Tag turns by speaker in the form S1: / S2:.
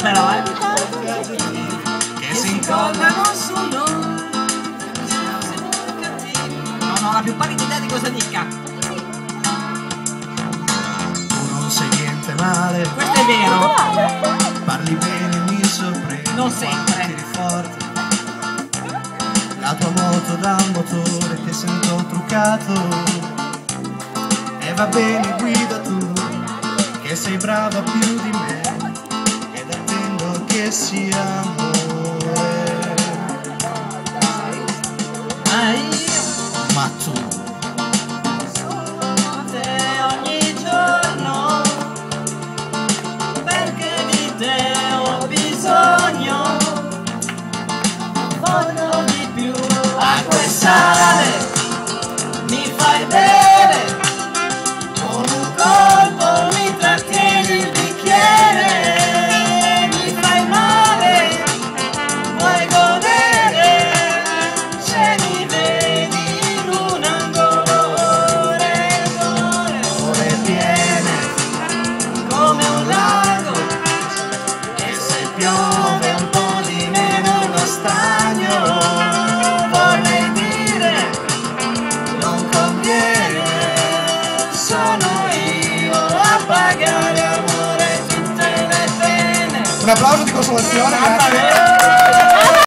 S1: però,
S2: che si incollano su noi.
S1: non ho la più pallida idea di cosa dica.
S2: Tu non sei niente male,
S1: Questo è vero.
S2: parli bene, mi sorprendi.
S1: Non sempre.
S2: Tiri forte. La tua moto da motore che sento truccato. E va bene, guida tu, che sei brava più di me. Ed attendo che sia amore.
S1: Ma io
S2: Ma tu
S1: te ogni giorno, perché di te ho bisogno, voglio di più. Acqua e sale, mi fai bere, con un colpo mi trattieni il bicchiere, mi fai male, vuoi godere, se mi vedi in un angolo ore piene, come un lago, e se piove un po' di meno lo stagno, vorrei dire, non conviene, sono io a pagare amore tutte le pene.
S2: un applauso di consolazione, grazie.